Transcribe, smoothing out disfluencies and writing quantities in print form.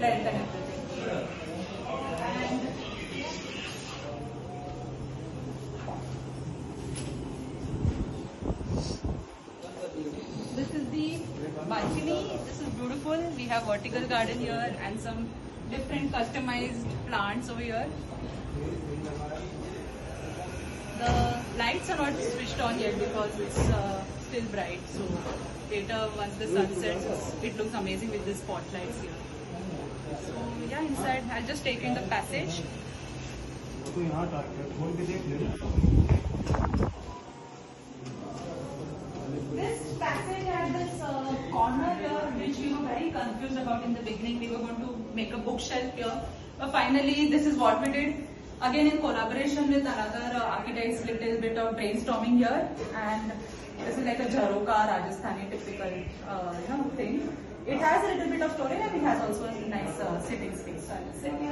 rent and everything. And this is the balcony. This is beautiful. We have vertical garden here and some different customized plants over here. The lights are not switched on yet because it's still bright. So later, once the sun sets, it looks amazing with the spotlights here. So yeah, inside I'll just take in the passage. This passage had this corner here which we were very confused about in the beginning. We were going to make a bookshelf here, but finally this is what we did. Again in collaboration with another architects, little bit of brainstorming here, and this is like a Jharoka Rajasthani typical thing. It has a little bit of storage and it has also a nice sitting space. So I'll just sit here.